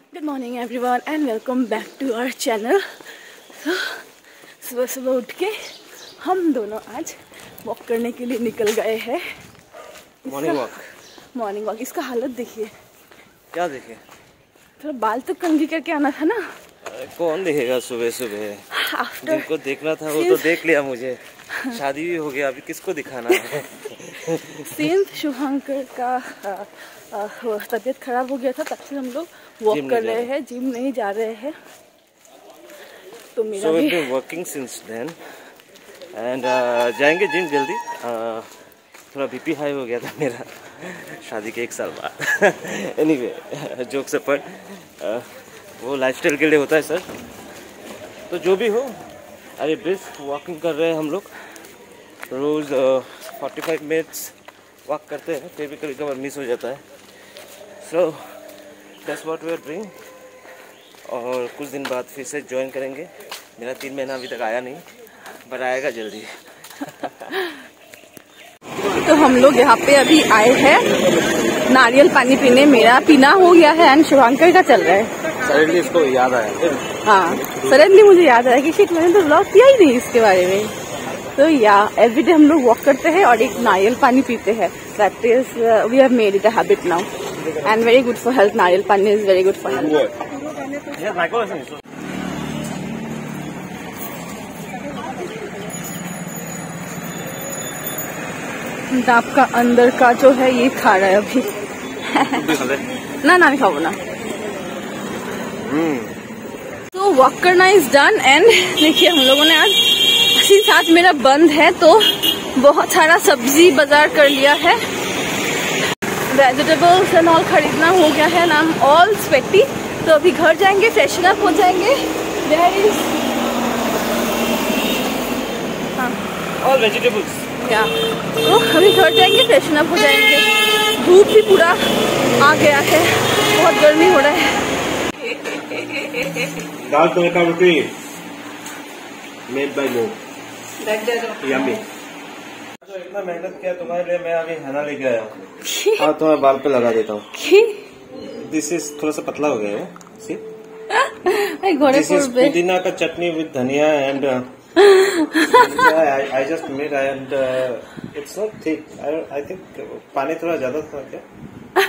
Good morning everyone and welcome back to our channel. सुबह सुबह उठ के हम दोनों आज वॉक करने के लिए निकल गए हैं। Morning walk. इसका हालत देखिए। क्या देखे? थोड़ा बाल तो कंघी करके आना था ना। कौन देखेगा सुबह सुबह? आफ्टर जिनको देखना था वो तो देख लिया। मुझे शादी भी हो गया, अभी किसको दिखाना है? सिंस शुभांकर का तबीयत खराब हो गया था, तब से हम लोग वॉक कर रहे हैं, जिम नहीं जा रहे हैं। तो मेरा भी वर्किंग सिंस देन एंड जाएंगे जिम जल्दी। थोड़ा बीपी हाई हो गया था मेरा शादी के 1 साल बाद। एनीवे जोक्स अपार्ट, वो लाइफस्टाइल के लिए होता है सर। तो जो भी हो, अरे ब्रिस्क वॉकिंग कर रहे हैं हम लोग। रोज़ 45 मिनट्स वॉक करते हैं, फिर भी कभी कभार मिस हो जाता है। So that's what we are doing. और कुछ दिन बाद फिर से ज्वाइन करेंगे। मेरा 3 महीना अभी तक आया नहीं, पर आएगा जल्दी। तो हम लोग यहाँ पे अभी आए हैं नारियल पानी पीने। मेरा पीना हो गया है एंड शुभांकर का चल रहा है। सडनली इसको याद आया। हाँ, सडनली मुझे याद आया कि शिट, मैंने तो व्लॉग किया ही नहीं इसके बारे में। तो या एवरीडे हम लोग वॉक करते हैं और एक नारियल पानी पीते हैं। That is we have made it a habit now and very good for health. Nariyal pani is very good for health. दाप का अंदर का जो है ये खा रहा है अभी। ना ना नहीं खाओ ना। तो वॉक करना इज डन एंड देखिए हम लोगों ने आज इसी साथ मेरा बंद है तो बहुत सारा सब्जी बाजार कर लिया है। वेजिटेबल्स एंड ऑल खरीदना हो गया है। ना ऑल स्वेटी। तो अभी घर जाएंगे, फ्रेशन अप हो जाएंगे। ऑल वेजिटेबल्स क्या, तो अभी घर जाएंगे, फ्रेशन अप हो जाएंगे। धूप भी पूरा आ गया है, बहुत गर्मी हो रहा है। दाल तड़का रोटी मेड बाय मो यम्मी। तो इतना मेहनत किया तुम्हारे लिए, मैं अभी हना लेके आया हूँ। हाँ, तुम्हारे बाल पे लगा देता हूँ। दिस इज थोड़ा सा पतला हो गया है। दिस इज पुदीना का chutney with dhaniya and I just made and it's not thick. I think पानी थोड़ा ज्यादा था क्या?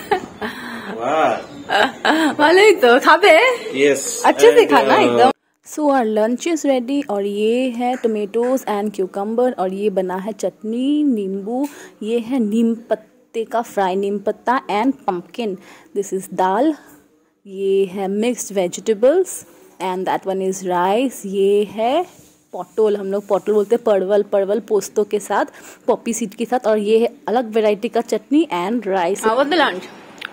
वाह, वाले तो खाबे। Yes. अच्छे से खाना एकदम। So our lunch is ready और ये है टोमेटोज एंड क्यूकम्बर और ये बना है चटनी, नींबू, ये है नीम पत्ते का फ्राई, नीम पत्ता and pumpkin. This is dal, ये है mixed vegetables and that one is rice. ये है पोटल, हम लोग पोटल बोलते हैं, परवल पोस्तों के साथ, पॉपी सीड के साथ। और ये है अलग वैरायटी का chutney and rice. How was the lunch?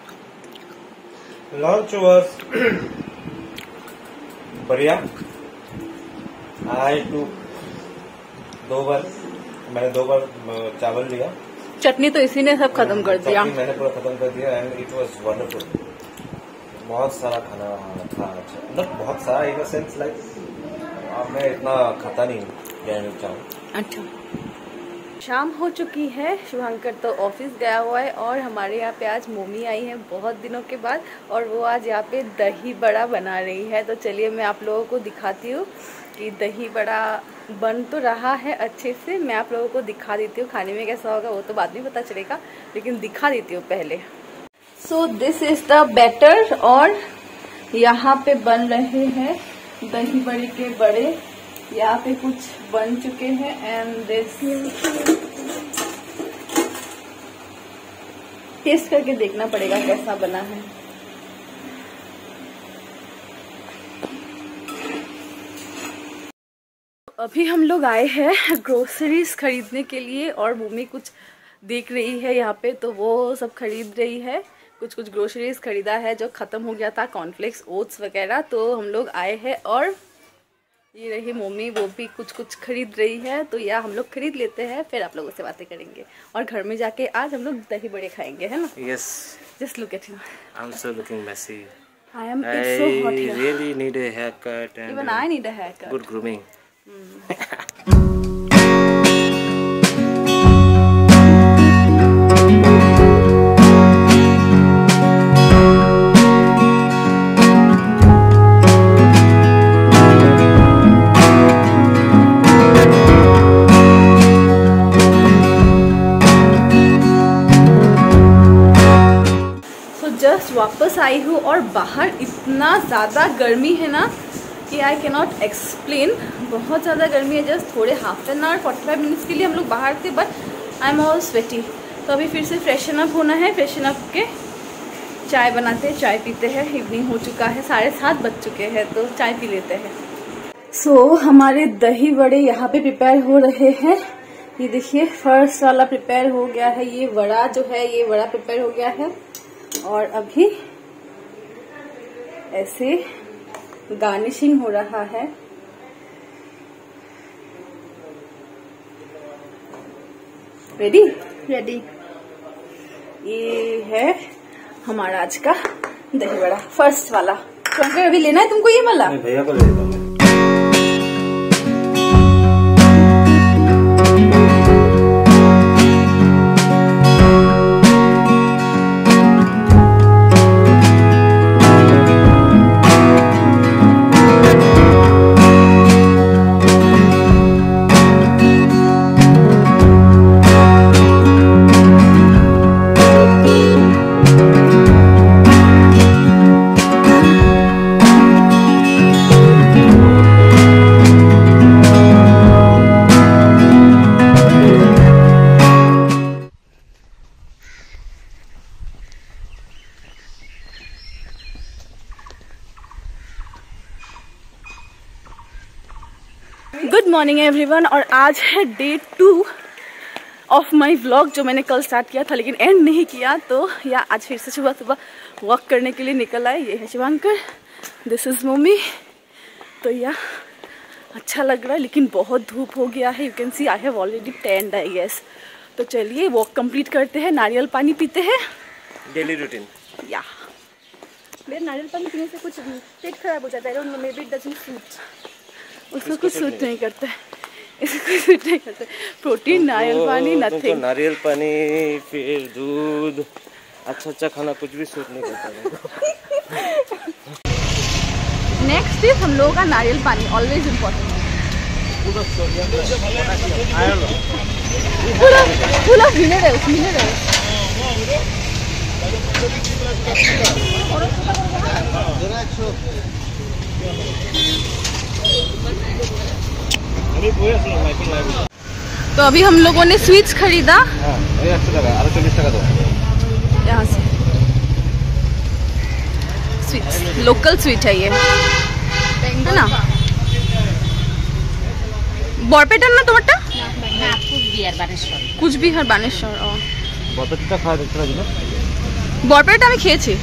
Lunch was बढ़िया। आई टू मैंने 2 बार चावल लिया। चटनी तो इसी ने सब खत्म कर दिया। मैंने पूरा खत्म कर दिया एंड इट वाज वंडरफुल। बहुत सारा खाना था। मतलब बहुत सारा इन द सेंस लाइक मैं इतना खाता नहीं हूँ। अच्छा, शाम हो चुकी है। शुभांकर तो ऑफिस गया हुआ है और हमारे यहाँ पे आज मम्मी आई है बहुत दिनों के बाद और वो आज यहाँ पे दही बड़ा बना रही है। तो चलिए मैं आप लोगों को दिखाती हूँ कि दही बड़ा बन तो रहा है अच्छे से। मैं आप लोगों को दिखा देती हूँ, खाने में कैसा होगा वो तो बाद में पता चलेगा, लेकिन दिखा देती हूँ पहले। So this is the batter और यहाँ पे बन रहे हैं दही बड़े के बड़े। यहाँ पे कुछ बन चुके हैं एंड दिस टेस्ट करके देखना पड़ेगा कैसा बना है। अभी हम लोग आए हैं ग्रोसरीज खरीदने के लिए और मम्मी कुछ देख रही है यहाँ पे, तो वो सब खरीद रही है। कुछ ग्रोसरीज खरीदा है जो ख़त्म हो गया था, कॉर्नफ्लेक्स, ओट्स वगैरह। तो हम लोग आए हैं और ये रही मम्मी, वो भी कुछ खरीद रही है। तो या हम लोग खरीद लेते हैं, फिर आप लोगों से बातें करेंगे और घर में जाके आज हम लोग दही बड़े खाएंगे, है ना? Yes. Just look at him. I'm so looking messy. It's so hot here. I really need a haircut and even I need a haircut. Good grooming. वापस आई हूँ और बाहर इतना ज़्यादा गर्मी है ना कि आई कैन नॉट एक्सप्लेन। बहुत ज़्यादा गर्मी है। जस्ट थोड़े हाफ एन आवर 45 मिनट्स के लिए हम लोग बाहर थे, but I am all sweaty. तो अभी फिर से फ्रेशन अप होना है। फ्रेशन अप के चाय बनाते हैं, चाय पीते हैं। इवनिंग हो चुका है, 7:30 बज चुके हैं, तो चाय पी लेते हैं। सो हमारे दही बड़े यहाँ पे प्रिपेयर हो रहे हैं। ये देखिए फर्स्ट वाला प्रिपेयर हो गया है। ये वड़ा जो है, ये वड़ा प्रिपेयर हो गया है। और अभी ऐसे गार्निशिंग हो रहा है। Ready ready. ये है हमारा आज का दही बड़ा, फर्स्ट वाला। तो अभी लेना है तुमको ये वाला? भैया को ले देता हूँ। Good morning everyone. और आज है डे 2 ऑफ माई व्लॉग, जो मैंने कल स्टार्ट किया था लेकिन एंड नहीं किया। तो या आज फिर से सुबह सुबह वॉक करने के लिए निकल आए। ये है शिवांकर, दिस इज़ मम्मी। तो या अच्छा लग रहा है, लेकिन बहुत धूप हो गया है। You can see I have already tanned I guess. तो चलिए वॉक कंप्लीट करते हैं, नारियल पानी पीते हैं। Daily routine. या मेरे नारियल पानी पीने से कुछ पेट खराब हो जाता है। Maybe it doesn't suit. उसको कुछ सूट नहीं करता है, इसको कुछ सूट नहीं करता। प्रोटीन, नारियल पानी, नथिंग। नारियल पानी फिर दूध, अच्छा खाना कुछ भी सूट नहीं करता। नेक्स्ट इज हम लोगों का नारियल पानी, ऑलवेज इम्पोर्टेंट। पूरा मिनट है, उस मिनट है। तो अभी हम लोगों ने स्वीट्स खरीदा यहाँ से। स्वीट्स लोकल स्वीट है ये, है ना? बरपेटा ना तुम्हारा कुछ भी हर बानेश्वर बरपेटा में खेয়েছি।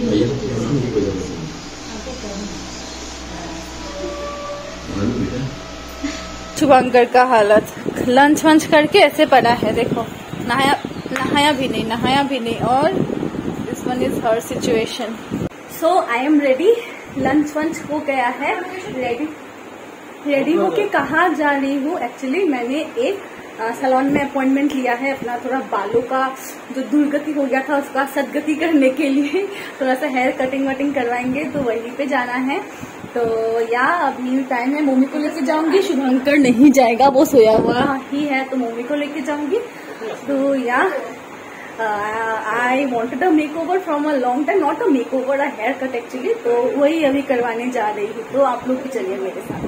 शुभंकर का हालत लंच वंच करके ऐसे पड़ा है, देखो। नहाया भी नहीं। और this one is her situation. So I am ready. Lunch वंच हो गया है, रेडी होके कहाँ जा रही हूँ? एक्चुअली मैंने एक सैलून में अपॉइंटमेंट लिया है अपना। थोड़ा बालों का जो दुर्गति हो गया था उसका सदगति करने के लिए थोड़ा सा हेयर कटिंग वटिंग करवाएंगे, तो वहीं पे जाना है। तो या अभी टाइम है, मम्मी को लेके जाऊंगी। शुभंकर नहीं जाएगा, वो सोया हुआ ही है, तो मम्मी को लेके जाऊंगी। तो yeah I wanted a makeover from a long time, not a makeover, a haircut actually. तो वही अभी करवाने जा रही हूँ। तो आप लोग भी चलिए मेरे साथ।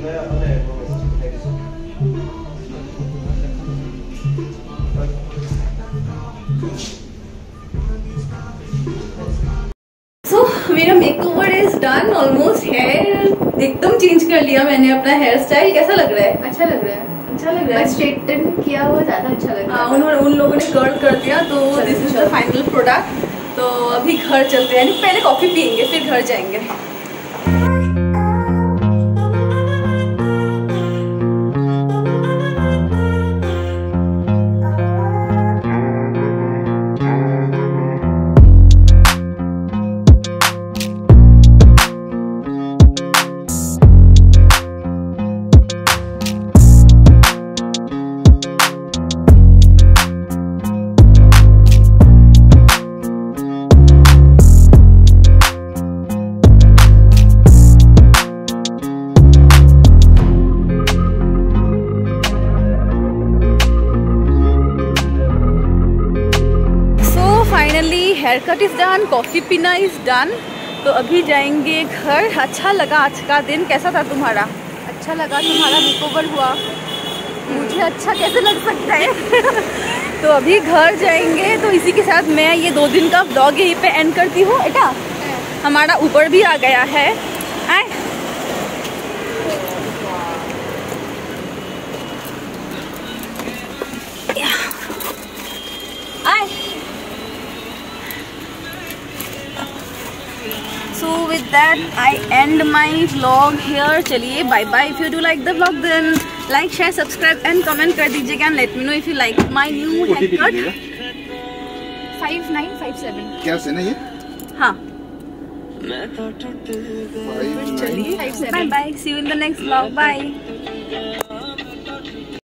मेरा makeover is done almost. Hair एकदम चेंज कर लिया मैंने अपना हेयर स्टाइल। कैसा लग रहा है? अच्छा लग रहा है, अच्छा लग रहा है। स्ट्रेटन किया हुआ ज्यादा अच्छा लग रहा है। उन्होंने उन लोगों ने कर्ल कर दिया, तो this is the final product. तो अभी घर चलते हैं, पहले कॉफी पियेंगे फिर घर जाएंगे। Haircut is done, coffee पीना इज डन। तो अभी जाएंगे घर। अच्छा लगा आज का दिन? कैसा था तुम्हारा? अच्छा लगा। तुम्हारा मेकओवर हुआ, मुझे अच्छा कैसे लग सकता है? तो अभी घर जाएंगे। तो इसी के साथ मैं ये 2 दिन का व्लॉग यहीं पे एंड करती हूँ। बेटा हमारा ऊबर भी आ गया है। आए आए। So with that I end my vlog here. चलिए bye bye. If you do like the vlog then like, share, subscribe and comment कर दीजिएगा and let me know if you like my new haircut. 5957 क्या से ना ये? हाँ चलिए bye bye. See you in the next vlog. Bye.